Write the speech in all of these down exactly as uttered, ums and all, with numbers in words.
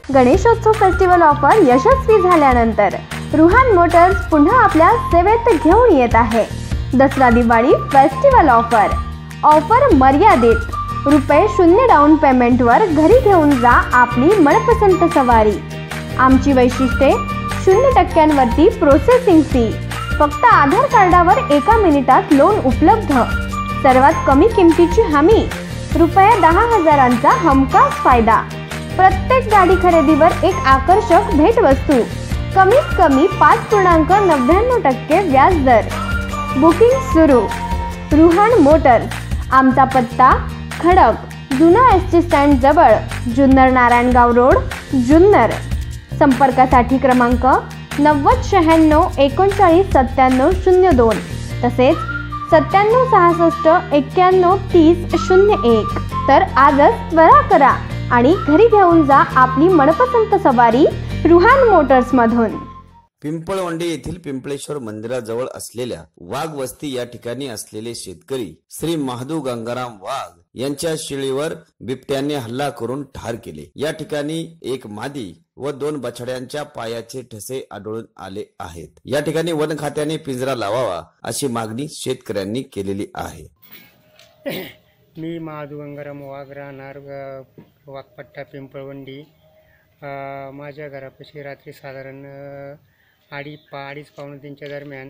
Ganeshotsav festival offer यशस्वी झाल्यानंतर Ruhan Motors पुन्हा आपल्या सेवेत घेऊन येत आहे Dasara Diwali festival offer. Offer मर्यादित, रुपये शून्य डाऊन पेमेंटवर घरी घेऊन जा आपली मनपसंत सवारी। आमची वैशिष्ट्ये शून्य टक्क्यांवरती प्रोसेसिंग फी, फक्त आधार कार्डावर एका मिनिटात लोन उपलब्ध, सर्वात कमी किमतीची हमी, रुपये दहा हजारांचा हमखास फायदा, प्रत्येक गाडी खरेदीवर एक आकर्षक भेटवस्तू, कमीत कमी पाच पूर्णांक नव्याण्णव टक्के व्याज दर। बुकिंग सुरू। रुहान मोटर्स, आमचा पत्ता खडक, जुना एस टी स्टँड जवळ, जुन्नर नारायणगाव रोड, जुन्नर। संपर्कासाठी क्रमांक नव्वद शहाण्णव एकोणचाळीस सत्त्याण्णव शून्य दोन तसेच सत्त्याण्णव सहासष्ट एक्क्याण्णव तीस शून्य एक। तर आजच त्वरा करा आणि घरी घेऊन जा आपली मनपसंत सवारी रुहान मोटर्स मधून। पिंपळवंडी येथील पिंपळेश्वर मंदिराजवळ असलेल्या वाघ वस्ती या ठिकाणी असलेले शेतकरी श्री महादू गंगाराम वाघ यांच्या शेळीवर बिबट्याने हल्ला करून ठार केले। या ठिकाणी एक मादी व दोन बछड्यांच्या पायाचे ठसे आढळून आले आहेत। या ठिकाणी वन खात्याने पिंजरा लावावा अशी मागणी शेतकऱ्यांनी केलेली आहे। मी महादू गंगाराम वाघ, राहणार वाघपट्टा पिंपळवंडी। माझ्या घरापाशी रात्री साधारण अडी पा अडीच पावणे तीनच्या दरम्यान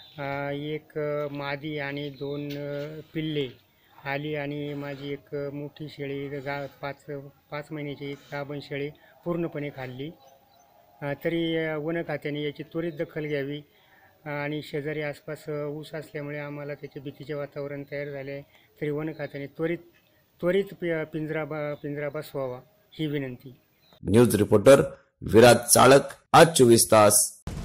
एक मादी आणि दोन पिल्ले आली आणि माझी एक मोठी शेळी गा पाच पाच महिन्याची एक गाभण शेळी पूर्णपणे खाल्ली। तरी वन खात्याने याची त्वरित दखल घ्यावी आणि शेजारी आसपास ऊस असल्यामुळे आम्हाला त्याचे भीतीचे वातावरण तयार झाले, तरी वन खात्याने त्वरित त्वरित पिंजरा पिंजरा बसवावा ही विनंती। न्यूज रिपोर्टर विराज चाळक, आज चोवीस तास।